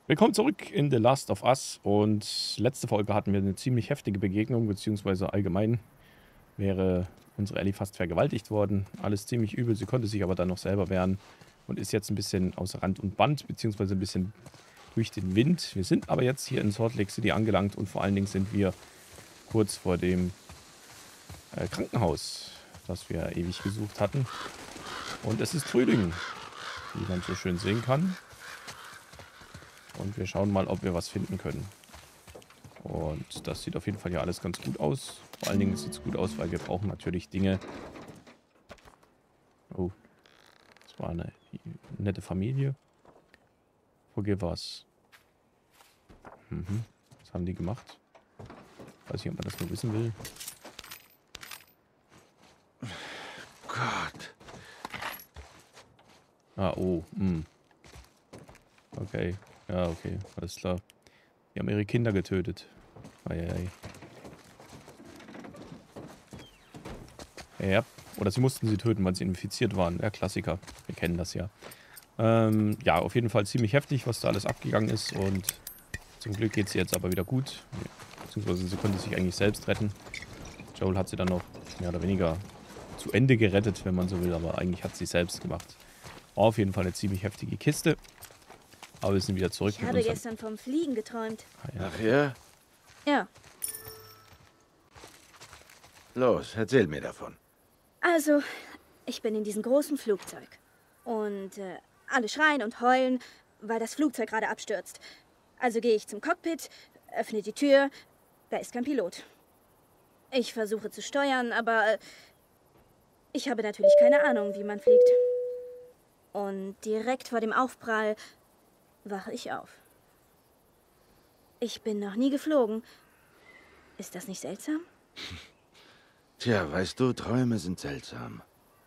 Willkommen zurück in The Last of Us und letzte Folge hatten wir eine ziemlich heftige Begegnung, beziehungsweise allgemein wäre unsere Ellie fast vergewaltigt worden. Alles ziemlich übel, sie konnte sich aber dann noch selber wehren und ist jetzt ein bisschen außer Rand und Band, beziehungsweise ein bisschen durch den Wind. Wir sind aber jetzt hier in Salt Lake City angelangt und vor allen Dingen sind wir kurz vor dem Krankenhaus, das wir ewig gesucht hatten. Und es ist Frühling, wie man so schön sehen kann. Und wir schauen mal, ob wir was finden können. Und das sieht auf jeden Fall ja alles ganz gut aus. Vor allen Dingen sieht es gut aus, weil wir brauchen natürlich Dinge. Oh, das war eine nette Familie. Forgive us. Was haben die gemacht? Weiß nicht, ob man das nur wissen will. Gott. Ah, oh. Okay. Ja, okay. Alles klar. Die haben ihre Kinder getötet. Eieiei. Ja. Oder sie mussten sie töten, weil sie infiziert waren. Der Klassiker. Wir kennen das ja. Ja, auf jeden Fall ziemlich heftig, was da alles abgegangen ist. Und zum Glück geht es jetzt aber wieder gut. Beziehungsweise sie konnte sich eigentlich selbst retten. Joel hat sie dann noch mehr oder weniger zu Ende gerettet, wenn man so will. Aber eigentlich hat sie es selbst gemacht. War auf jeden Fall eine ziemlich heftige Kiste. Aber wir sind wieder zurück. Ich habe gestern vom Fliegen geträumt. Ach ja? Ja. Los, erzähl mir davon. Also, ich bin in diesem großen Flugzeug. Und alle schreien und heulen, weil das Flugzeug gerade abstürzt. Also gehe ich zum Cockpit, öffne die Tür. Da ist kein Pilot. Ich versuche zu steuern, aber ich habe natürlich keine Ahnung, wie man fliegt. Und direkt vor dem Aufprall wache ich auf. Ich bin noch nie geflogen. Ist das nicht seltsam? Tja, weißt du, Träume sind seltsam.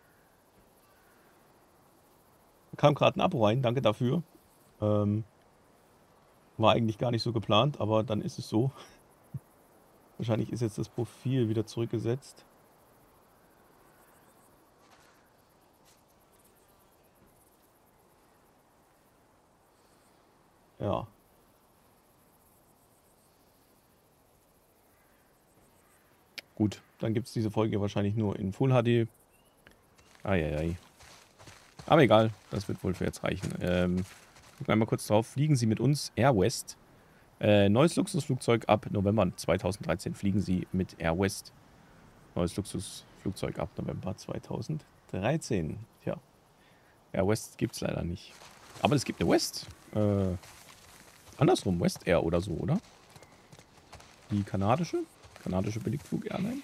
Kam gerade ein Abo rein, danke dafür. War eigentlich gar nicht so geplant, aber dann ist es so. Wahrscheinlich ist jetzt das Profil wieder zurückgesetzt. Ja. Gut, dann gibt es diese Folge wahrscheinlich nur in Full HD. Eieiei. Aber egal, das wird wohl für jetzt reichen. Gucken wir einmal kurz drauf. Fliegen Sie mit uns, Air West. Neues Luxusflugzeug ab November 2013. Fliegen Sie mit Air West. Neues Luxusflugzeug ab November 2013. Tja, Air West gibt es leider nicht. Aber es gibt eine West. Andersrum, West Air oder so, oder? Die kanadische Billigflug-Airline.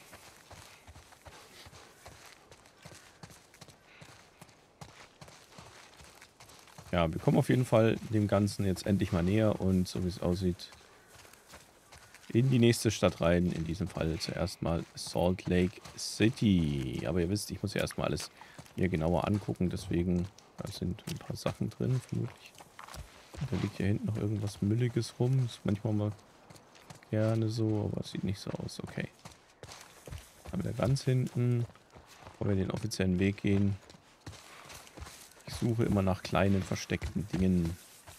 Ja, wir kommen auf jeden Fall dem Ganzen jetzt endlich mal näher und so wie es aussieht, in die nächste Stadt rein. In diesem Fall zuerst mal Salt Lake City. Aber ihr wisst, ich muss ja erstmal alles hier genauer angucken, deswegen da sind ein paar Sachen drin, vermutlich. Da liegt hier hinten noch irgendwas Mülliges rum. Ist manchmal mal gerne so, aber es sieht nicht so aus. Okay. Dann wieder ganz hinten, bevor wir den offiziellen Weg gehen. Ich suche immer nach kleinen, versteckten Dingen.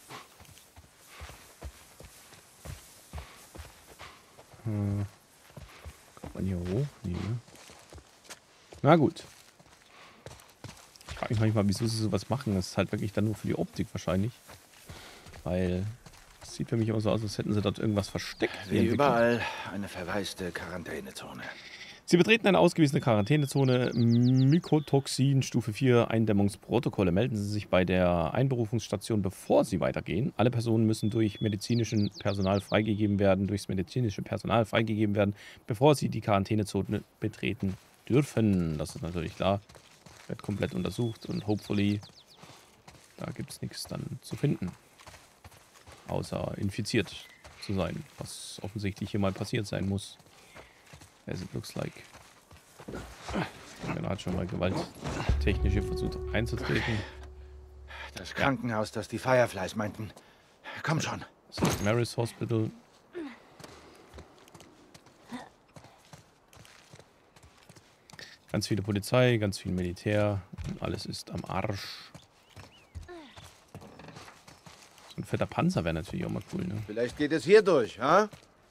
Kommt man hier hoch? Nee, ne? Na gut. Ich frage mich manchmal, wieso sie sowas machen. Das ist halt wirklich dann nur für die Optik wahrscheinlich. Weil es sieht für mich immer so aus, als hätten sie dort irgendwas versteckt. Wie überall eine verwaiste Quarantänezone. Sie betreten eine ausgewiesene Quarantänezone. Mykotoxin Stufe 4 Eindämmungsprotokolle. Melden Sie sich bei der Einberufungsstation, bevor Sie weitergehen. Alle Personen müssen durchs medizinische Personal freigegeben werden, bevor sie die Quarantänezone betreten dürfen. Das ist natürlich klar. Wird komplett untersucht und hopefully da gibt es nichts dann zu finden. Außer infiziert zu sein, was offensichtlich hier mal passiert sein muss. As it looks like. Er hat schon mal gewalttechnisch versucht einzutreten. Das Krankenhaus, das die Fireflies meinten. Komm schon. Das ist Maris Hospital. Ganz viele Polizei, ganz viel Militär. Und alles ist am Arsch. So ein fetter Panzer wäre natürlich auch mal cool, ne? Vielleicht geht es hier durch, ha?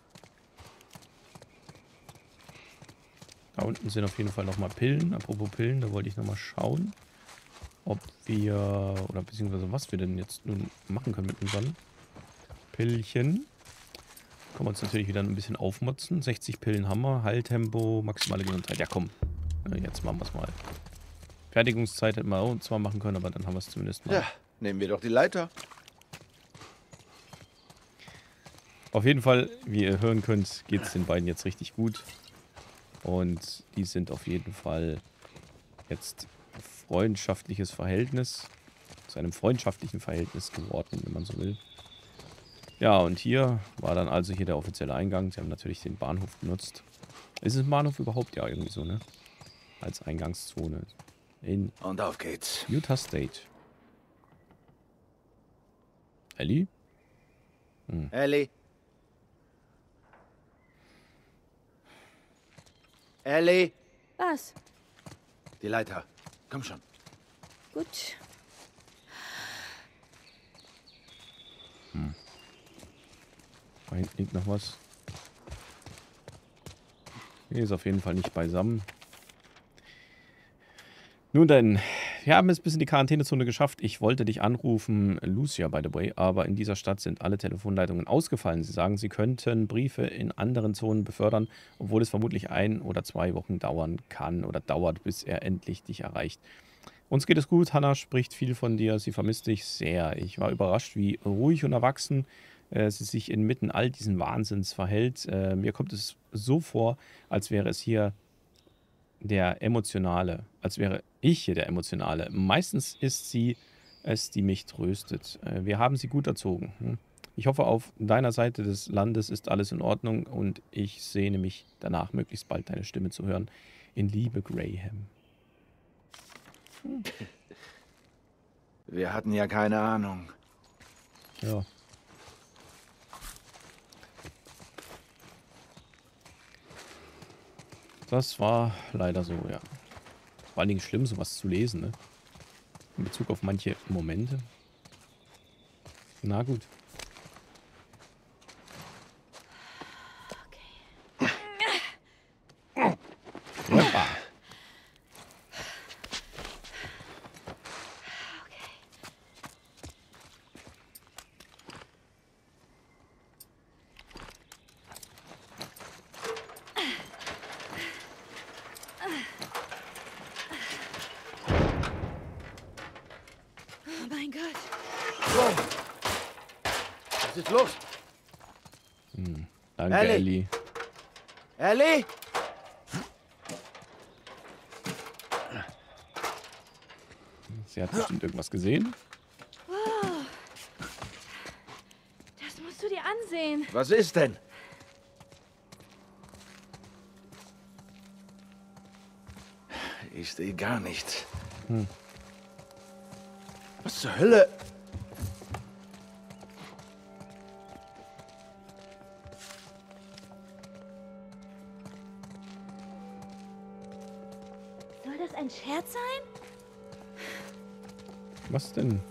Da unten sind auf jeden Fall nochmal Pillen. Apropos Pillen, da wollte ich nochmal schauen, ob wir, oder beziehungsweise was wir denn jetzt nun machen können mit unseren Pillchen. Können wir uns natürlich wieder ein bisschen aufmotzen. 60 Pillen haben wir, Heiltempo, maximale Gesundheit. Ja komm, jetzt machen wir es mal. Fertigungszeit hätten wir auch zwar machen können, aber dann haben wir es zumindest mal. Ja, nehmen wir doch die Leiter. Auf jeden Fall, wie ihr hören könnt, geht es den beiden jetzt richtig gut. Und die sind auf jeden Fall jetzt freundschaftliches Verhältnis, zu einem freundschaftlichen Verhältnis geworden, wenn man so will. Ja, und hier war dann also hier der offizielle Eingang. Sie haben natürlich den Bahnhof benutzt. Ist es ein Bahnhof überhaupt? Ja, irgendwie so, ne? Als Eingangszone in Und auf geht's. Utah State. Ellie? Ellie? Ellie? Was? Die Leiter. Komm schon. Gut. Da hinten liegt noch was. Hier ist auf jeden Fall nicht beisammen. Nun denn, wir haben es bis in die Quarantänezone geschafft. Ich wollte dich anrufen, Lucia, by the way, aber in dieser Stadt sind alle Telefonleitungen ausgefallen. Sie sagen, sie könnten Briefe in anderen Zonen befördern, obwohl es vermutlich 1 oder 2 Wochen dauern kann oder dauert, bis er endlich dich erreicht. Uns geht es gut, Hannah spricht viel von dir, sie vermisst dich sehr. Ich war überrascht, wie ruhig und erwachsen sie sich inmitten all diesen Wahnsinns verhält. Mir kommt es so vor, als wäre es hier der Emotionale, als wäre ich hier der Emotionale. Meistens ist sie es, die mich tröstet. Wir haben sie gut erzogen. Ich hoffe, auf deiner Seite des Landes ist alles in Ordnung und ich sehne mich danach, möglichst bald deine Stimme zu hören. In Liebe, Graham. Wir hatten ja keine Ahnung. Ja. Das war leider so, ja. Vor allen Dingen schlimm, sowas zu lesen, ne? In Bezug auf manche Momente. Na gut. Hoppa. Oh mein Gott. Was ist los? Danke, Ellie. Ellie. Ellie? Sie hat bestimmt irgendwas gesehen. Wow. Das musst du dir ansehen. Was ist denn? Ich sehe gar nichts. Was zur Hölle? Soll das ein Scherz sein? Was denn?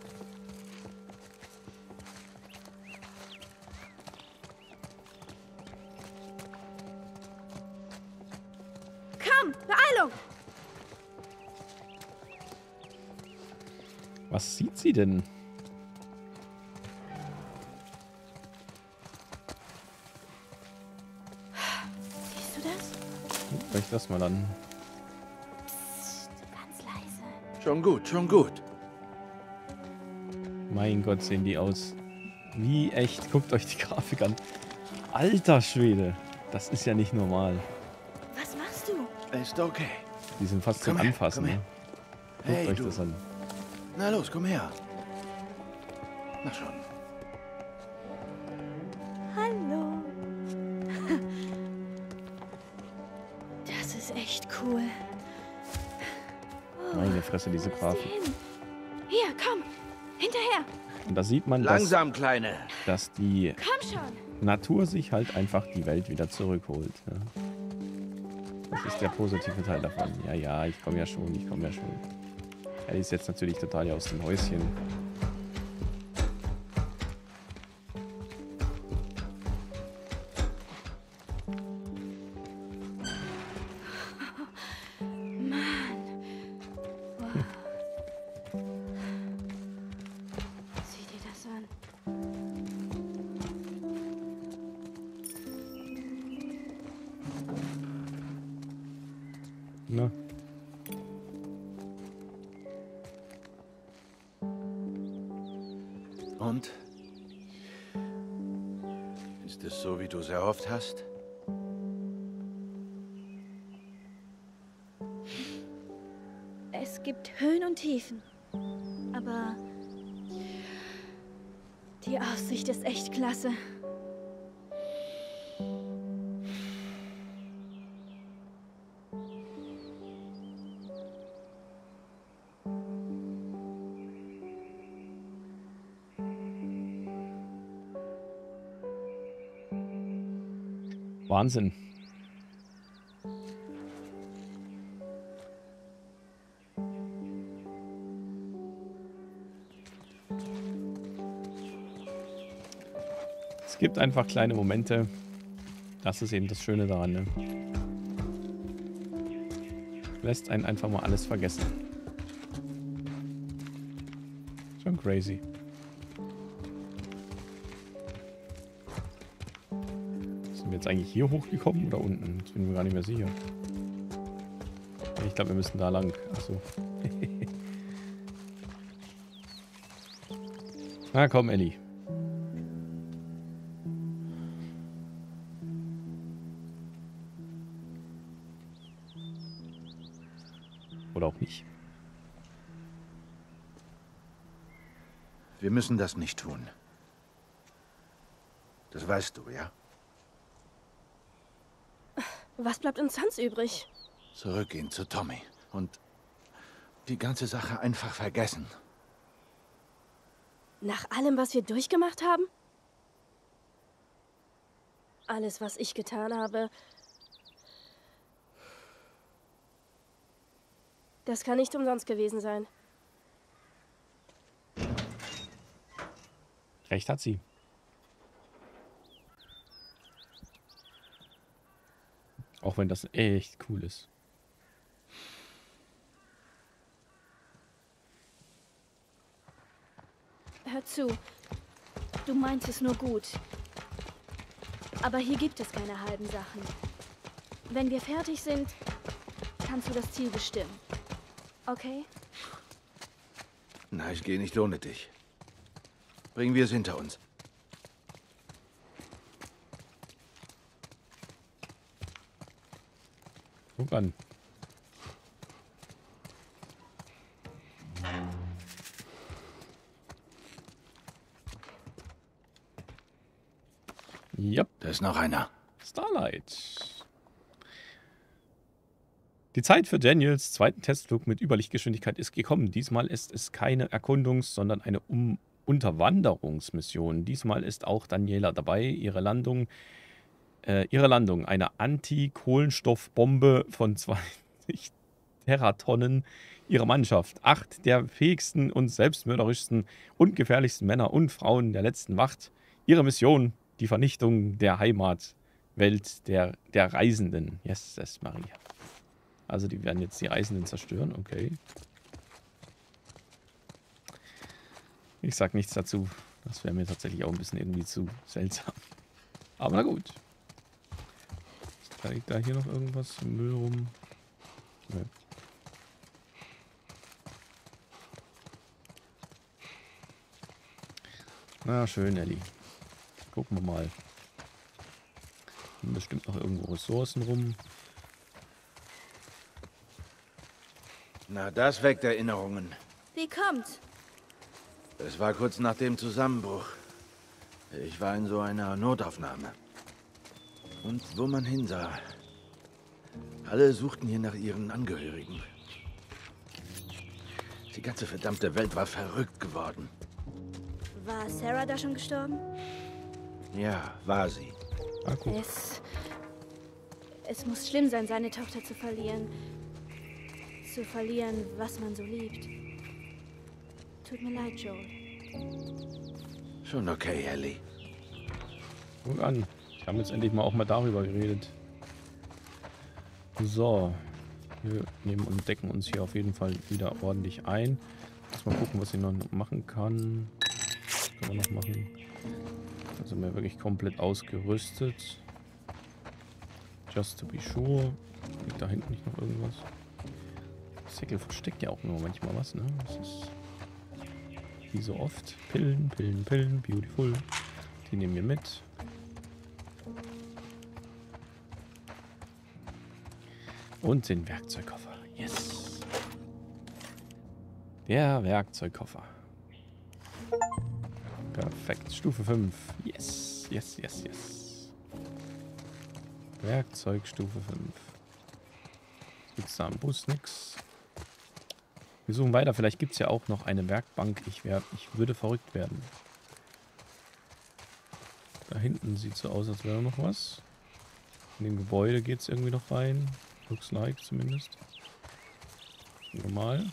Komm, Beeilung! Was sieht sie denn? Siehst du das? Vielleicht das mal an. Psst, ganz leise. Schon gut, schon gut. Mein Gott, sehen die aus. Wie echt. Guckt euch die Grafik an. Alter Schwede. Das ist ja nicht normal. Was machst du? Ist okay. Die sind fast zum Komm her, Anfassen. komm her. Ne? Guckt Hey, euch du. das an. Na los, komm her. Na schon. Hallo. Das ist echt cool. Oh, Meine Fresse, diese wo ist die Grafik. hin? Hier, komm. Hinterher. Und da sieht man, dass, Langsam, Kleine. dass die Komm schon. Natur sich halt einfach die Welt wieder zurückholt. Ja. Das ist der positive Teil davon. Ja, ja, ich komme ja schon, ich komme ja schon. Ja, die ist jetzt natürlich total aus dem Häuschen. Na, Und? Ist es so, wie du es erhofft hast? Es gibt Höhen und Tiefen. Aber die Aussicht ist echt klasse. Wahnsinn. Es gibt einfach kleine Momente. Das ist eben das Schöne daran, ne? Lässt einen einfach mal alles vergessen. Schon crazy. Sind wir jetzt eigentlich hier hochgekommen oder unten? Jetzt bin ich mir gar nicht mehr sicher. Ich glaube, wir müssen da lang. Achso. Na komm, Ellie. Oder auch nicht. Wir müssen das nicht tun. Das weißt du, ja? Was bleibt uns sonst übrig? Zurückgehen zu Tommy und die ganze Sache einfach vergessen. Nach allem, was wir durchgemacht haben? Alles, was ich getan habe. Das kann nicht umsonst gewesen sein. Recht hat sie. Auch wenn das echt cool ist. Hör zu. Du meinst es nur gut. Aber hier gibt es keine halben Sachen. Wenn wir fertig sind, kannst du das Ziel bestimmen. Okay? Na, ich gehe nicht ohne dich. Bringen wir es hinter uns. Guck an. Yep, Da ist noch einer. Starlight. Die Zeit für Daniels zweiten Testflug mit Überlichtgeschwindigkeit ist gekommen. Diesmal ist es keine Erkundungs-, sondern eine Unterwanderungsmission. Diesmal ist auch Daniela dabei. Ihre Landung, eine Anti-Kohlenstoffbombe von 20 Teratonnen. Ihre Mannschaft, 8 der fähigsten und selbstmörderischsten und gefährlichsten Männer und Frauen der letzten Wacht. Ihre Mission, die Vernichtung der Heimatwelt der Reisenden. Yes, Maria. Also die werden jetzt die Reisenden zerstören, okay. Ich sag nichts dazu. Das wäre mir tatsächlich auch ein bisschen irgendwie zu seltsam. Aber na gut. Liegt da hier noch irgendwas im Müll rum? Nee. Na schön, Ellie. Gucken wir mal. Haben bestimmt noch irgendwo Ressourcen rum. Na, das weckt Erinnerungen. Wie kommt's? Es war kurz nach dem Zusammenbruch. Ich war in so einer Notaufnahme. Und wo man hinsah. Alle suchten hier nach ihren Angehörigen. Die ganze verdammte Welt war verrückt geworden. War Sarah da schon gestorben? Ja, war sie. Ah, cool. Es muss schlimm sein, seine Tochter zu verlieren. Zu verlieren, was man so liebt. Tut mir leid, Joel. Schon okay, Ellie. Guck an. Wir haben jetzt endlich mal auch mal darüber geredet. So. Wir nehmen und decken uns hier auf jeden Fall wieder ordentlich ein. Mal gucken, was ich noch machen kann. Das können wir noch machen. Dann sind wir wirklich komplett ausgerüstet. Just to be sure. Liegt da hinten nicht noch irgendwas? Säckel versteckt ja auch nur manchmal was, ne? Das ist wie so oft. Pillen, Pillen, Pillen, beautiful. Die nehmen wir mit. Und den Werkzeugkoffer. Yes. Der Werkzeugkoffer. Perfekt. Stufe 5. Yes, yes, yes, yes. Werkzeugstufe 5. Gibt's da am Bus nix. Wir suchen weiter. Vielleicht gibt es ja auch noch eine Werkbank. Ich würde verrückt werden. Da hinten sieht so aus, als wäre noch was. In dem Gebäude geht es irgendwie noch rein. Looks like zumindest. Normal.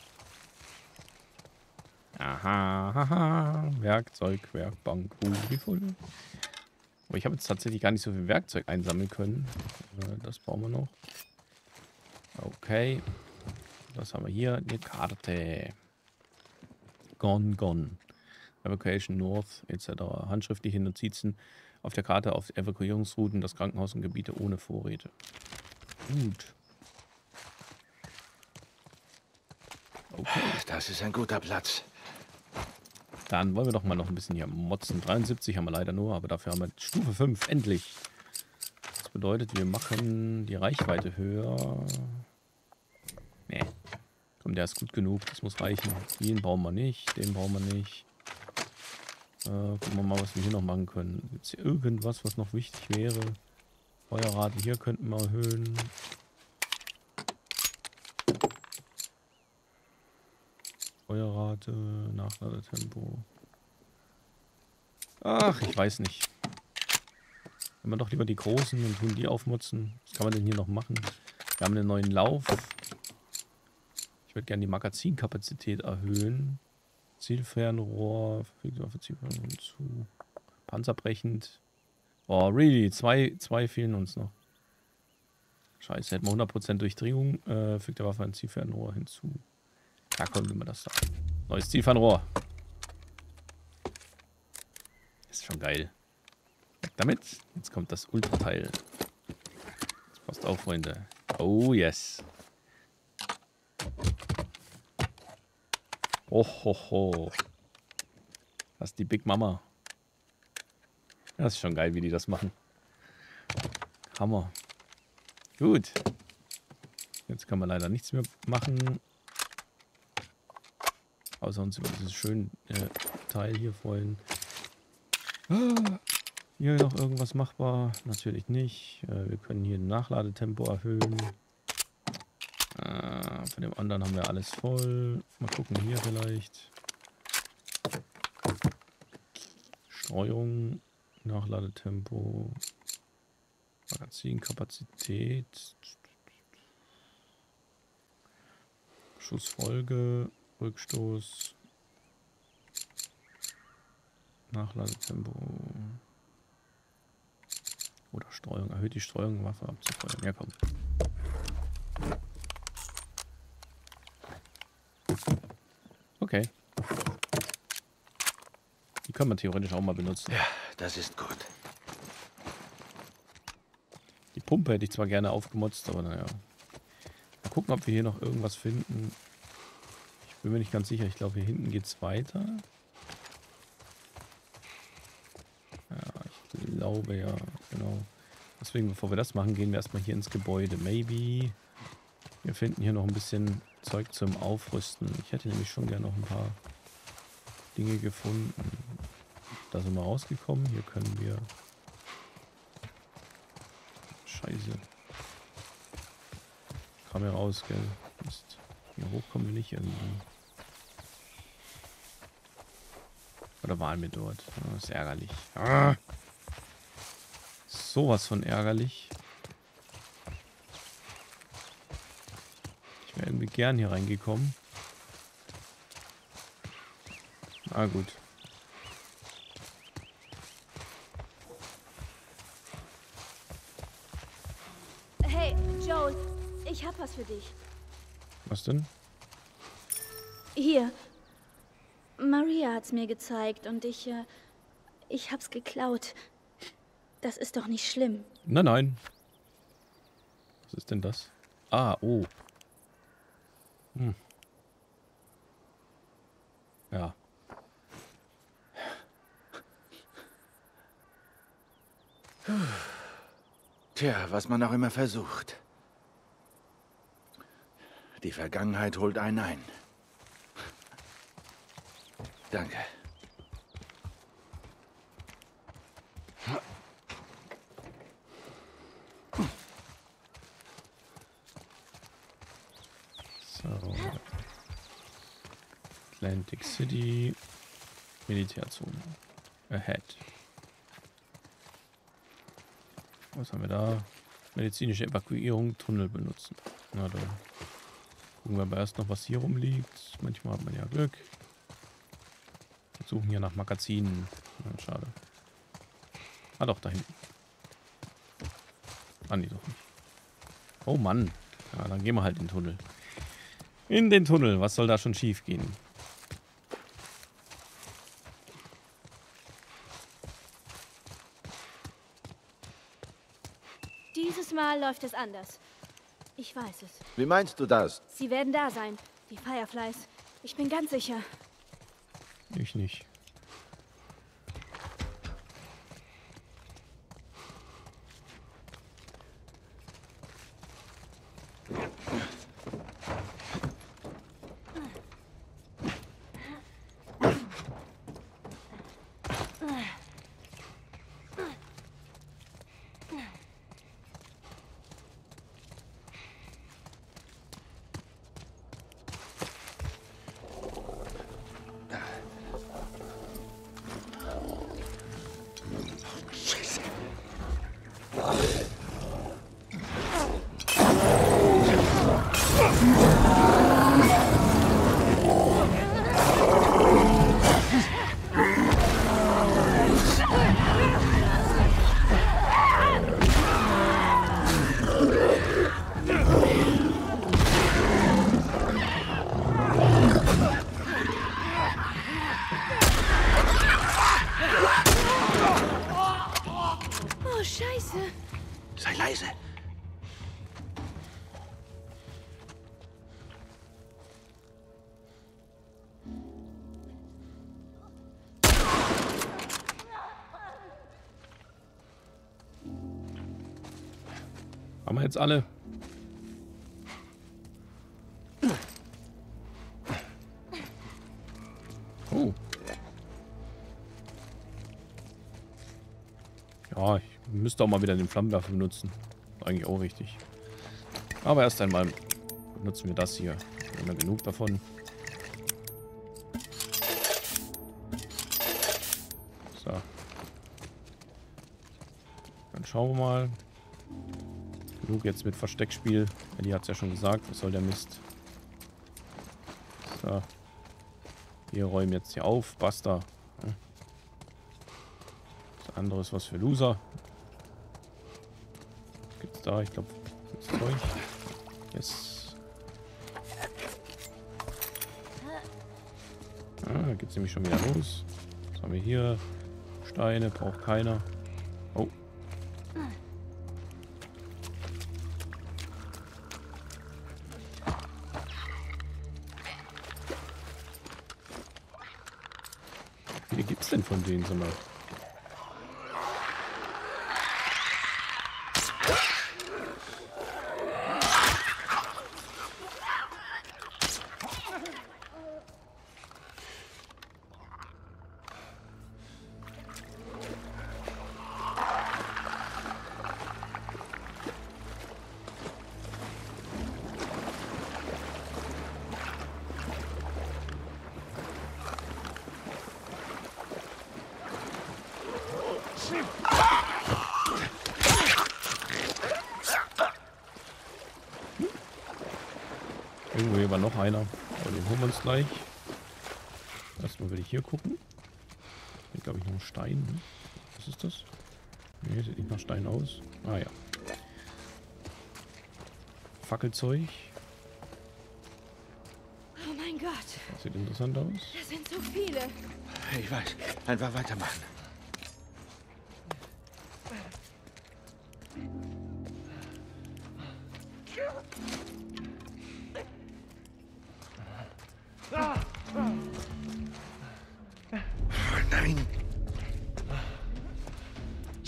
Aha, haha. Werkzeug, Werkbank. Beautiful. Aber ich habe jetzt tatsächlich gar nicht so viel Werkzeug einsammeln können. Das brauchen wir noch. Okay. Was haben wir hier? Eine Karte. Gone, gone. Evacuation North etc. Handschriftliche Notizen auf der Karte auf Evakuierungsrouten, das Krankenhaus und Gebiete ohne Vorräte. Gut. Okay. Das ist ein guter Platz. Dann wollen wir doch mal noch ein bisschen hier motzen. 73 haben wir leider nur, aber dafür haben wir Stufe 5. Endlich. Das bedeutet, wir machen die Reichweite höher. Nee. Komm, der ist gut genug. Das muss reichen. Den brauchen wir nicht. Den brauchen wir nicht. Gucken wir mal, was wir hier noch machen können. Gibt es hier irgendwas, was noch wichtig wäre? Feuerrate hier könnten wir erhöhen. Feuerrate, Nachladetempo. Ach, ich weiß nicht. Wenn wir doch lieber die großen und tun die aufmutzen. Was kann man denn hier noch machen? Wir haben einen neuen Lauf. Ich würde gerne die Magazinkapazität erhöhen. Zielfernrohr, verfügt auf Zielfernrohr hinzu. Panzerbrechend. Oh, really? Zwei fehlen uns noch. Scheiße, hätten wir 100% Durchdringung. Fügt der Waffe ein Zielfernrohr hinzu. Da kommen wir das da. Neues Zielfernrohr. Ist schon geil. Weg damit. Jetzt kommt das Ultrateil. Jetzt passt auf, Freunde. Oh, yes. Oh, ho, ho. Das ist die Big Mama. Das ist schon geil, wie die das machen. Hammer. Gut. Jetzt kann man leider nichts mehr machen. Außer uns über dieses schöne Teil hier freuen. Hier noch irgendwas machbar? Natürlich nicht. Wir können hier ein Nachladetempo erhöhen. Von dem anderen haben wir alles voll. Mal gucken hier vielleicht. Streuung, Nachladetempo, Magazinkapazität, Schussfolge, Rückstoß, Nachladetempo oder Streuung. Erhöht die Streuung, Waffe abzufeuern. Ja, komm. Okay. Die können wir theoretisch auch mal benutzen. Ja, das ist gut. Die Pumpe hätte ich zwar gerne aufgemotzt, aber naja. Mal gucken, ob wir hier noch irgendwas finden. Ich bin mir nicht ganz sicher. Ich glaube, hier hinten geht es weiter. Ja, ich glaube ja, genau. Deswegen, bevor wir das machen, gehen wir erstmal hier ins Gebäude. Maybe. Wir finden hier noch ein bisschen Zeug zum Aufrüsten. Ich hätte nämlich schon gerne noch ein paar Dinge gefunden. Da sind wir rausgekommen. Hier können wir... Scheiße. Kam hier raus, gell? Mist. Hier hoch kommen wir nicht irgendwie. Oder waren wir dort? Oh, das ist ärgerlich. Ah! Sowas von ärgerlich. Ich wäre irgendwie gern hier reingekommen. Ah, gut. Hey, Joel, ich hab was für dich. Was denn? Hier. Maria hat's mir gezeigt und ich hab's geklaut. Das ist doch nicht schlimm. Nein, nein. Was ist denn das? Ah, oh. Ja. Tja, was man auch immer versucht. Die Vergangenheit holt einen ein. Danke. So. Atlantic City. Militärzone. Ahead. Was haben wir da? Medizinische Evakuierung, Tunnel benutzen. Na dann. Gucken wir aber erst noch, was hier rumliegt. Manchmal hat man ja Glück. Wir suchen hier nach Magazinen. Ja, schade. Ah doch, da hinten. Ah nee, doch nicht. Oh Mann. Ja, dann gehen wir halt in den Tunnel. In den Tunnel. Was soll da schon schief gehen? Dieses Mal läuft es anders. Ich weiß es. Wie meinst du das? Sie werden da sein. Die Fireflies. Ich bin ganz sicher. Ich nicht. Oh, Scheiße. Sei leise. Haben wir jetzt alle? Oh. Ja, ich müsste auch mal wieder den Flammenwerfer benutzen. Eigentlich auch richtig. Aber erst einmal benutzen wir das hier. Wir haben ja genug davon. So. Dann schauen wir mal. Genug jetzt mit Versteckspiel. Ellie hat es ja schon gesagt. Was soll der Mist? So. Wir räumen jetzt hier auf. Basta. Das andere ist was für Loser. Was gibt's da? Ich glaube, das Zeug. Yes. Ah, geht's nämlich schon wieder los. Was haben wir hier? Steine, braucht keiner. Oh. Wie viele gibt's denn von denen, sag mal? Irgendwo hier war noch einer. Aber den holen wir uns gleich. Erstmal will ich hier gucken. Hier glaube ich noch ein Stein. Ne? Was ist das? Ne, sieht nicht nach Stein aus. Ah ja. Fackelzeug. Oh mein Gott. Das sieht interessant aus. Das sind so viele. Ich weiß. Einfach weitermachen.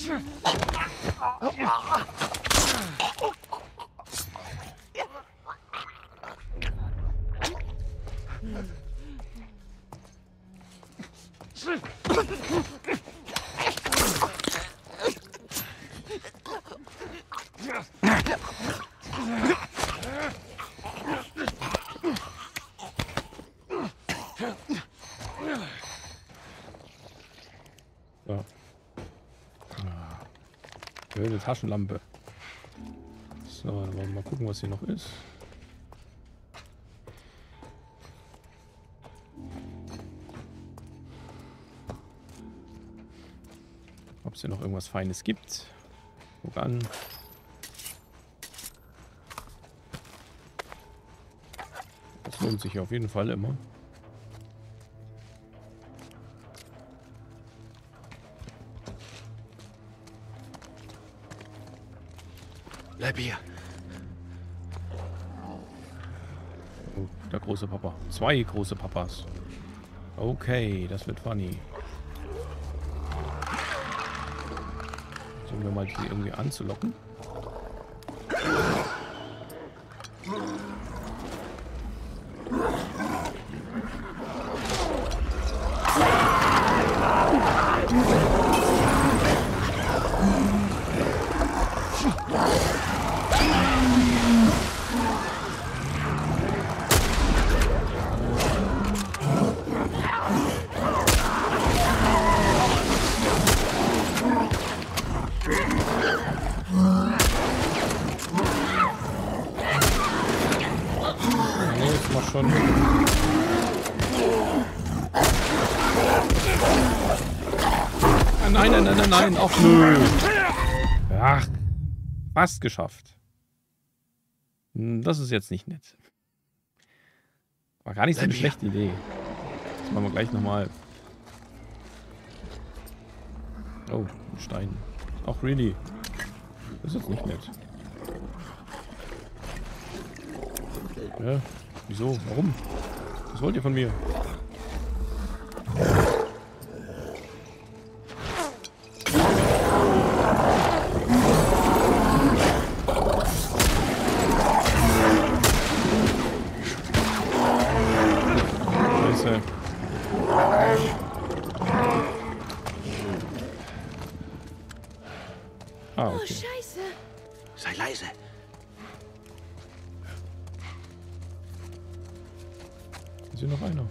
So. Blöde Taschenlampe. So, dann wollen wir mal gucken, was hier noch ist. Ob es hier noch irgendwas Feines gibt. Guck an. Das lohnt sich auf jeden Fall immer. Bleib hier. Oh, der große Papa. 2 große Papas. Okay, das wird funny. Versuchen wir mal, die irgendwie anzulocken. Schon. Nein, nein, nein, nein, nein, auch nö. Ach, fast geschafft. Das ist jetzt nicht nett. War gar nicht so eine schlechte Idee. Das machen wir gleich nochmal. Oh, ein Stein. Auch really. Das ist jetzt nicht nett. Ja. Wieso? Warum? Was wollt ihr von mir? Scheiße. Ah, okay. Oh, Scheiße. Sei leise. Ist hier noch einer?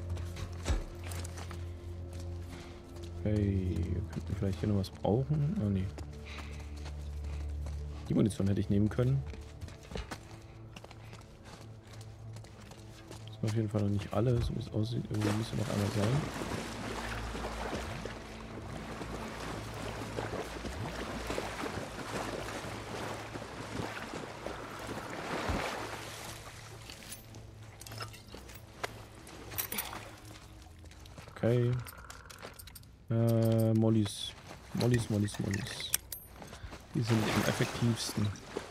Okay, wir könnten vielleicht hier noch was brauchen. Oh nee. Die Munition hätte ich nehmen können. Das sind auf jeden Fall noch nicht alle, so wie es aussieht. Irgendwie müsste noch einer sein. Okay. Mollys. Die sind am effektivsten.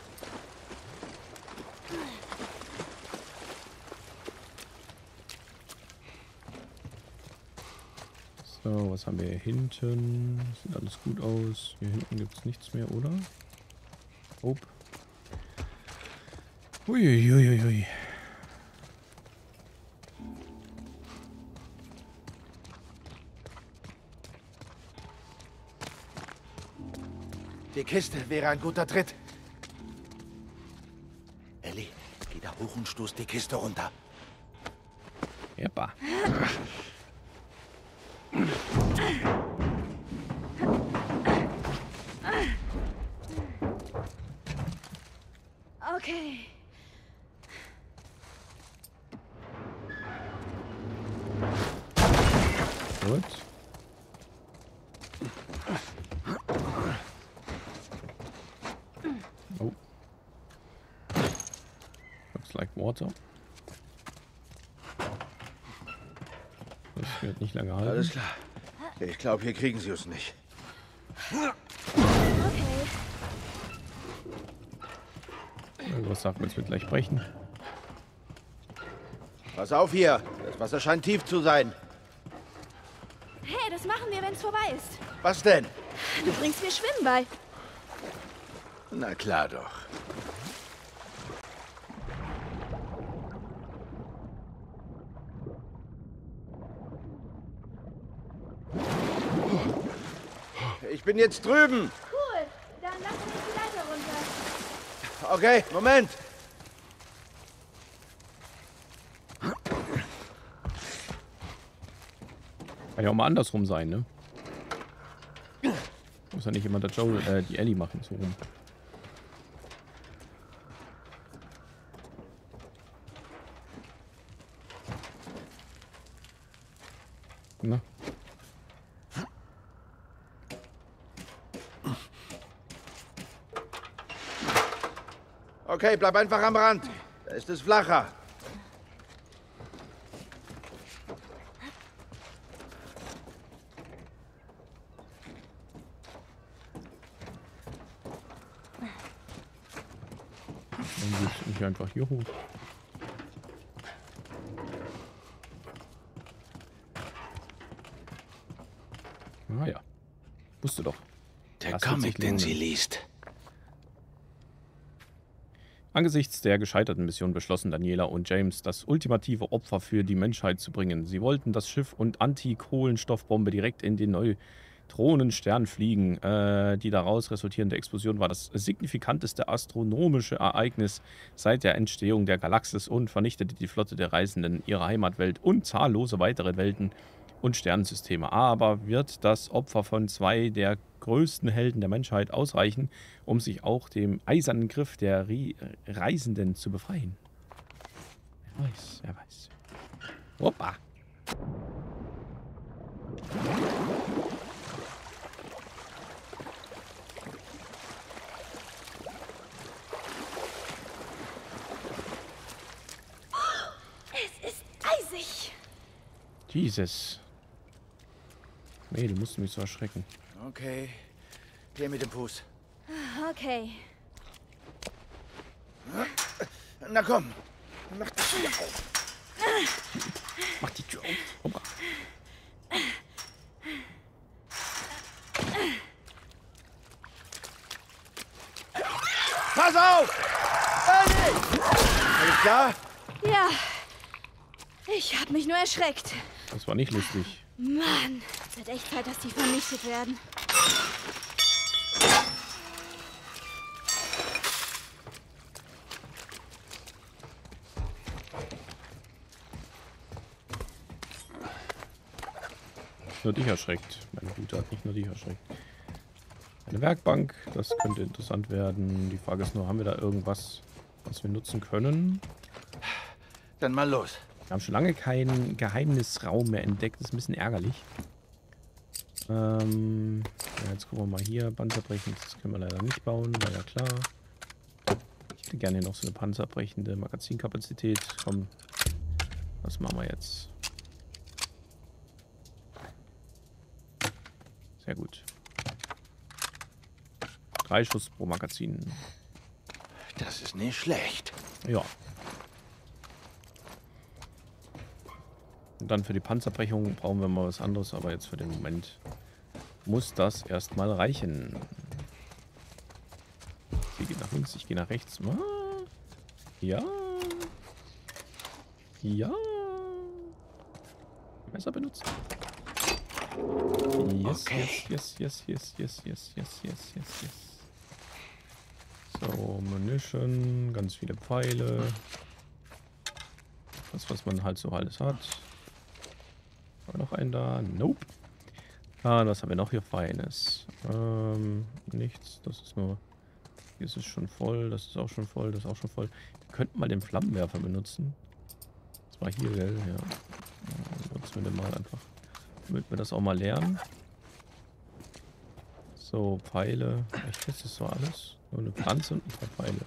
So, was haben wir hier hinten? Sieht alles gut aus. Hier hinten gibt es nichts mehr, oder? Oh. Uiuiuiui. Die Kiste wäre ein guter Tritt. Ellie, geh da hoch und stoß die Kiste runter. Jeppa. Okay. Gut. Oh. Looks like water. Das wird nicht lange halten. Alles klar. Ich glaube, hier kriegen sie uns nicht. Okay. Irgendwas sagt mir, es wird gleich brechen. Pass auf hier. Das Wasser scheint tief zu sein. Hey, das machen wir, wenn es vorbei ist. Was denn? Du bringst mir Schwimmen bei. Na klar doch. Ich bin jetzt drüben. Cool, dann lass uns die Leiter runter. Okay, Moment. Kann ja auch mal andersrum sein, ne? Muss ja nicht immer der Joel, die Ellie machen, so rum. Na? Okay, bleib einfach am Rand. Da ist es flacher. Dann geht's nicht einfach hier hoch. Ah ja. Wusste doch. Der Das wird sich Comic, den lohnen. sie liest. Angesichts der gescheiterten Mission beschlossen Daniela und James, das ultimative Opfer für die Menschheit zu bringen. Sie wollten das Schiff und Anti-Kohlenstoffbombe direkt in den Neutronenstern fliegen. Die daraus resultierende Explosion war das signifikanteste astronomische Ereignis seit der Entstehung der Galaxis und vernichtete die Flotte der Reisenden, ihre Heimatwelt und zahllose weitere Welten und Sternensysteme. Aber wird das Opfer von zwei der größten Helden der Menschheit ausreichen, um sich auch dem eisernen Griff der Reisenden zu befreien? Wer weiß, wer weiß. Hoppa. Es ist eisig. Jesus. Nee, du musst mich so erschrecken. Okay. Hier mit dem Fuß. Okay. Na komm. Mach die Tür auf. Mach die Tür auf. Hoppa. Pass auf! Ellie! Alles klar? Ja. Ich habe mich nur erschreckt. Das war nicht lustig. Mann, es wird echt Zeit, dass die vernichtet werden. Nicht nur dich erschreckt. Meine Gute hat nicht nur dich erschreckt. Eine Werkbank, das könnte interessant werden. Die Frage ist nur, haben wir da irgendwas, was wir nutzen können? Dann mal los. Wir haben schon lange keinen Geheimnisraum mehr entdeckt. Das ist ein bisschen ärgerlich. Ja, jetzt gucken wir mal hier. Panzerbrechend, das können wir leider nicht bauen, war ja klar. Ich hätte gerne noch so eine panzerbrechende Magazinkapazität. Komm, was machen wir jetzt? Sehr gut. 3 Schuss pro Magazin. Das ist nicht schlecht. Ja. Und dann für die Panzerbrechung brauchen wir mal was anderes, aber jetzt für den Moment muss das erstmal reichen. Sie geht nach links, ich gehe nach rechts. Ah, ja. Ja. Messer benutzen. Yes, Okay. yes, yes, yes, yes, yes, yes, yes, yes, yes. So, Munition, ganz viele Pfeile. Das, was man halt so alles hat. War noch einen da? Nope. Ah, was haben wir noch hier Feines? Nichts. Das ist nur... Hier ist es schon voll. Das ist auch schon voll. Das ist auch schon voll. Wir könnten mal den Flammenwerfer benutzen. Das war hier, gell? Ja. Nutzen wir den mal einfach. Damit wir das auch mal lernen. So, Pfeile. Echt, ist das so alles? Nur eine Pflanze und ein paar Pfeile.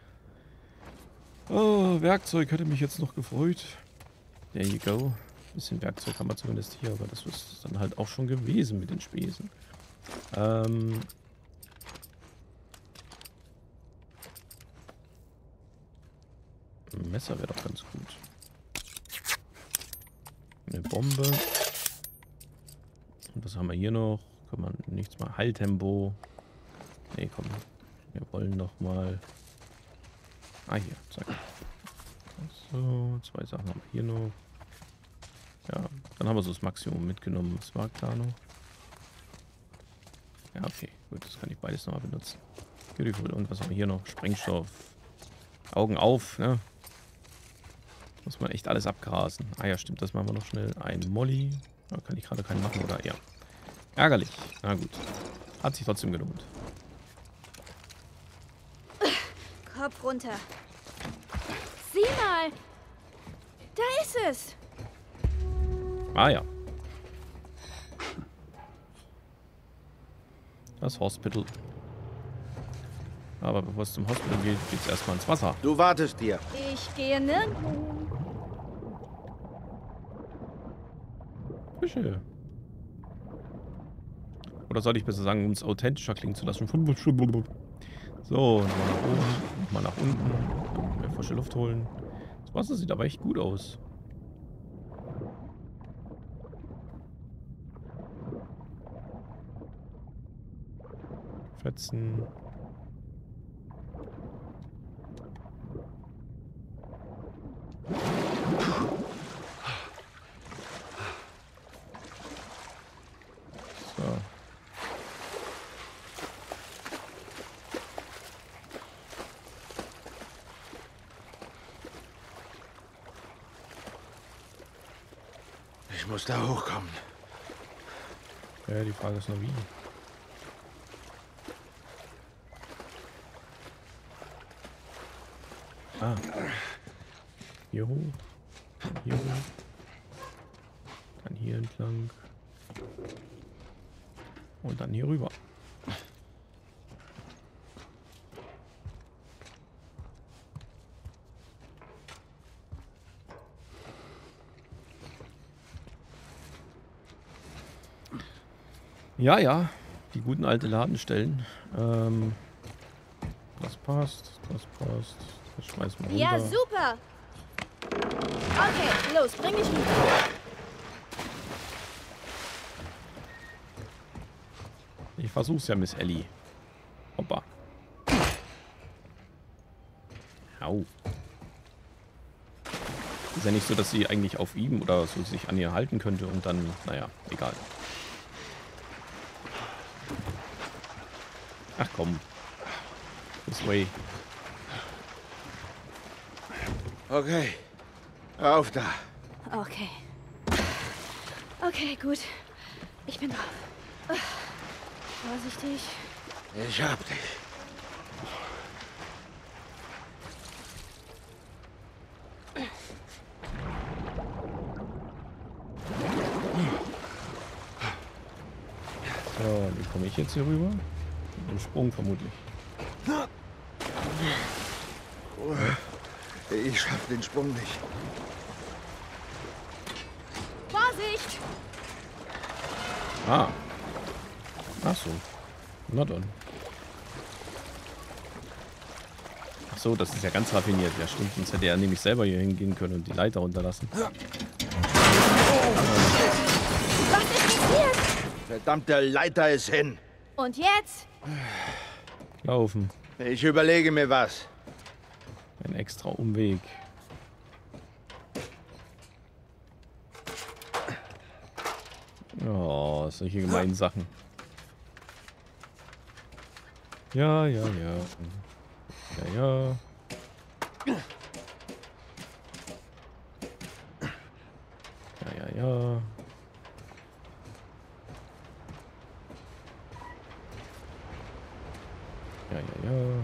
Oh, Werkzeug hätte mich jetzt noch gefreut. There you go. Ein bisschen Werkzeug haben wir zumindest hier, aber das ist dann halt auch schon gewesen mit den Spesen. Ein Messer wäre doch ganz gut. Eine Bombe. Und was haben wir hier noch? kann man nichts mal. Heiltempo. Nee, komm. Wir wollen noch mal. Ah, hier. Zack. So, 2 Sachen haben wir hier noch. Ja, dann haben wir so das Maximum mitgenommen. Was war da noch? Ja, okay. Gut, das kann ich beides nochmal benutzen. Beautiful. Und was haben wir hier noch? Sprengstoff. Augen auf, ne? Muss man echt alles abgrasen. Ah ja, stimmt. Das machen wir noch schnell. Ein Molly. Da kann ich gerade keinen machen, oder? Ja. Ärgerlich. Na gut. Hat sich trotzdem gelohnt. Kopf runter. Sieh mal. Da ist es. Ah ja. Das Hospital. Aber bevor es zum Hospital geht, geht es erstmal ins Wasser. Du wartest dir. Ich gehe nirgendwo. Fische. Oder soll ich besser sagen, um es authentischer klingen zu lassen? So, nochmal nach oben, nochmal nach unten. Mehr frische Luft holen. Das Wasser sieht aber echt gut aus. Fetzen. So. Ich muss da hochkommen. Ja, die Frage ist nur wie. Ah. Hier hoch. Hier hoch. Dann hier entlang. Und dann hier rüber. Ja, ja. Die guten alten Ladenstellen. Das passt. Das passt. Das schmeißen wir runter. Ja, super. Okay, los, bring mich rüber. Ich versuch's ja, Miss Ellie. Hoppa. Au. Ist ja nicht so, dass sie eigentlich auf ihm oder so sich an ihr halten könnte und dann, naja, egal. Ach komm. This way. Okay. Auf da. Okay. Okay, gut. Ich bin drauf. Vorsichtig. Ich hab dich. So, wie komme ich jetzt hier rüber? Mit dem Sprung vermutlich. Ich schaff den Sprung nicht. Vorsicht! Ah. Ach so. Na dann. Ach so, das ist ja ganz raffiniert. Ja, stimmt. Sonst hätte er nämlich selber hier hingehen können und die Leiter runterlassen. Was ist passiert? Verdammte Leiter ist hin. Und jetzt? Laufen. Ich überlege mir was. Ein extra Umweg. Oh, solche gemeinen Sachen. Ja, ja, ja. Ja, ja. Ja, ja, ja. Ja, ja, ja.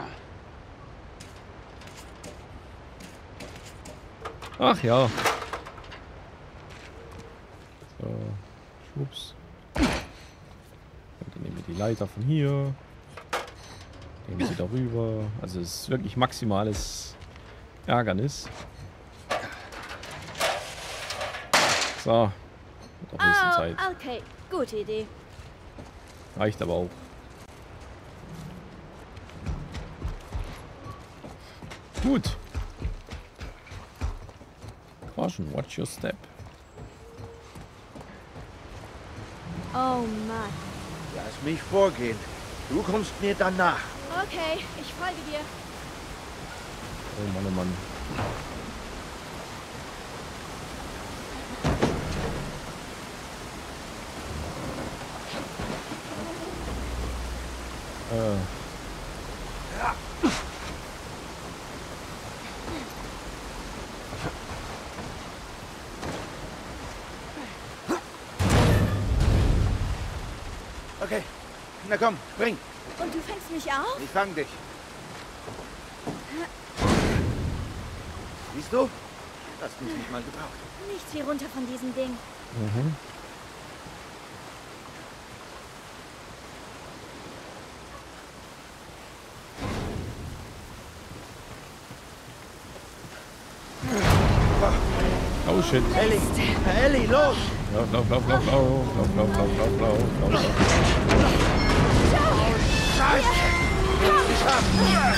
Ach ja. So, schwupps. Und dann nehmen wir die Leiter von hier. Nehmen sie darüber. Also es ist wirklich maximales Ärgernis. So. Wird auch höchste Zeit. Okay, gute Idee. Reicht aber auch. Gut. Caution, watch your step. Oh Mann. Lass mich vorgehen. Du kommst mir dann nach. Okay, ich folge dir. Oh Mann, oh Mann. Okay, na komm, spring. Und du fängst mich auf? Ich fang dich. Siehst du? Das hat mich nicht mal gebraucht. Nichts wie runter von diesem Ding. Mhm. Oh shit. Ellie, Ellie, los! Lauf, lauf, lauf, lauf, lauf, lauf, lauf, lauf, lauf, lauf, lauf, lauf. Scheiße! Geschafft!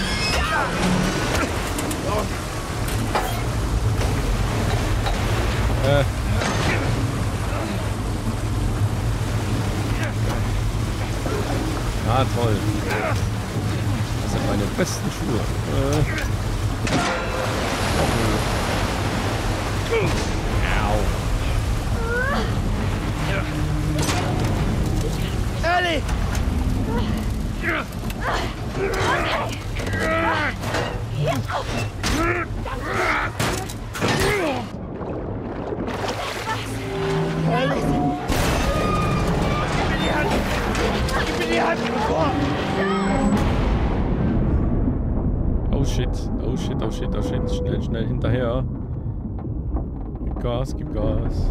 Ah, toll. Das sind meine besten Schuhe. Au. Ellie! Oh shit, oh shit, oh shit, oh shit. Schnell, schnell hinterher. Gib Gas, gib Gas.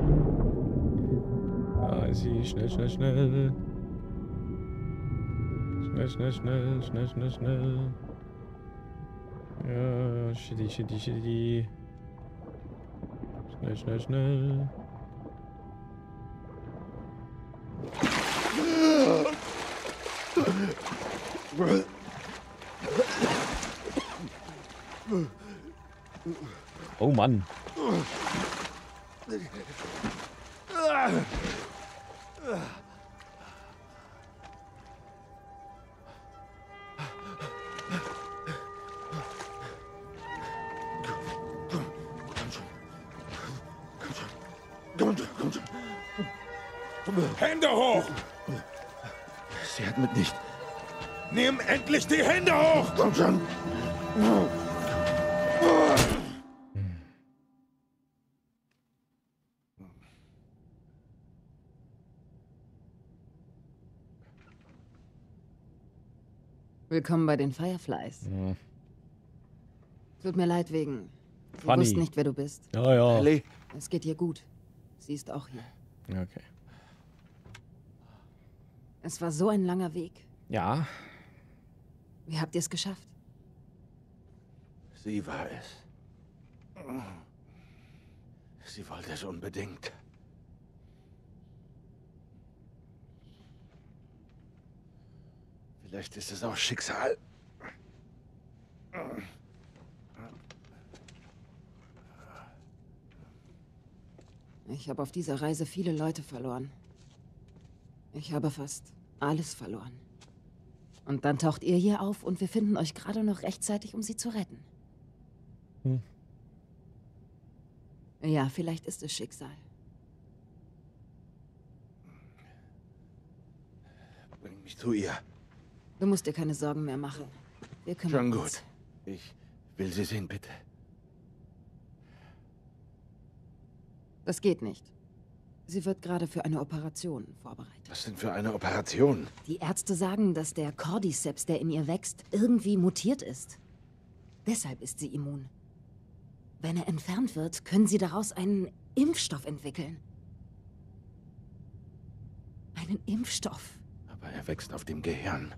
Da ist sie. Schnell, schnell, schnell. Schnell, schnell, schnell, schnell, schnell, schnell. Ja, shitty, shitty, shitty. Schnell, schnell, schnell. Oh Mann. Komm schon. Hände hoch! Sie atmet nicht. Nimm endlich die Hände hoch! Komm schon. Willkommen bei den Fireflies. Ja. Tut mir leid wegen... Sie Funny. wussten nicht, wer du bist. Ja, ja. Ellie, Es geht ihr gut. Sie ist auch hier. Okay. Es war so ein langer Weg. Ja. Wie habt ihr es geschafft? sie war es. Sie wollte es unbedingt. Vielleicht ist es auch Schicksal. Ich habe auf dieser Reise viele Leute verloren. Ich habe fast alles verloren. Und dann taucht ihr hier auf und wir finden euch gerade noch rechtzeitig, um sie zu retten. Hm. Ja, vielleicht ist es Schicksal. Bring mich zu ihr. Du musst dir keine Sorgen mehr machen. Wir kümmern Schon uns. gut. Ich will sie sehen, bitte. Das geht nicht. Sie wird gerade für eine Operation vorbereitet. Was denn für eine Operation? Die Ärzte sagen, dass der Cordyceps, der in ihr wächst, irgendwie mutiert ist. Deshalb ist sie immun. Wenn er entfernt wird, können sie daraus einen Impfstoff entwickeln. Einen Impfstoff. Aber er wächst auf dem Gehirn.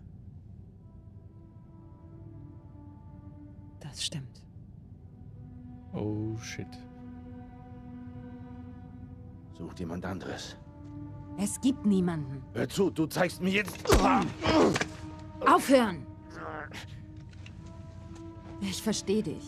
Das stimmt. Oh shit. Sucht jemand anderes. Es gibt niemanden. Hör zu, du zeigst mir jetzt... Aufhören! Ich verstehe dich.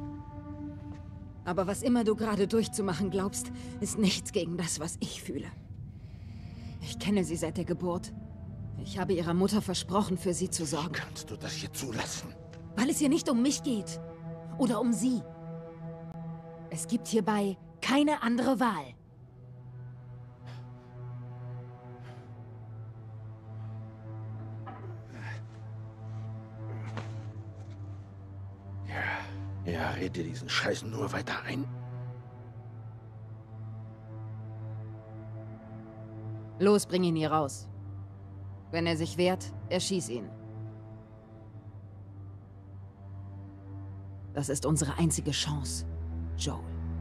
Aber was immer du gerade durchzumachen glaubst, ist nichts gegen das, was ich fühle. Ich kenne sie seit der Geburt. Ich habe ihrer Mutter versprochen, für sie zu sorgen. Kannst du das hier zulassen? Weil es hier nicht um mich geht. Oder um sie. Es gibt hierbei keine andere Wahl. Ja, red dir diesen Scheiß nur weiter ein. Los, bring ihn hier raus. Wenn er sich wehrt, erschieß ihn. Das ist unsere einzige Chance, Joel.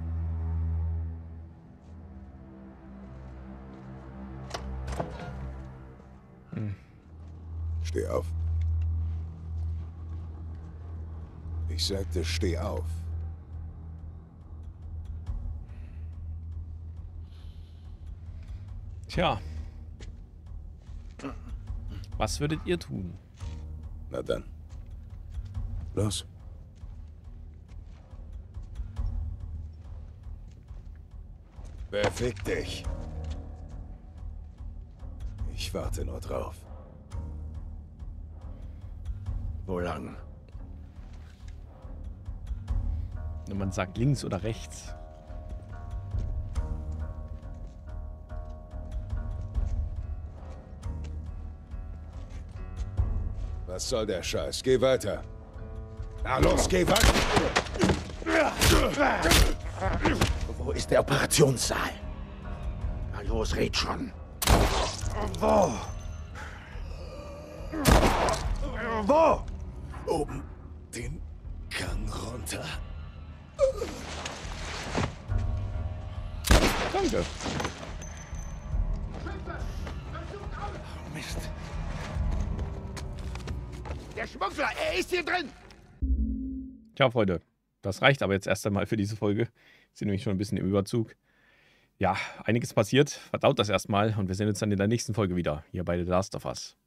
Steh auf. Ich sagte, steh auf. Tja. Was würdet ihr tun? Na dann. Los. Befick dich. Ich warte nur drauf. Wo lang? Wenn man sagt links oder rechts. Was soll der Scheiß? Geh weiter. Na los, geh weiter. Wo ist der Operationssaal? Na los, red schon. Wo? Wo? Oben den Gang runter. Danke. Mist. Der Schmuggler, er ist hier drin! Tja, Freunde, das reicht aber jetzt erst einmal für diese Folge. Wir sind nämlich schon ein bisschen im Überzug. Ja, einiges passiert. Verdaut das erstmal und wir sehen uns dann in der nächsten Folge wieder, hier bei The Last of Us.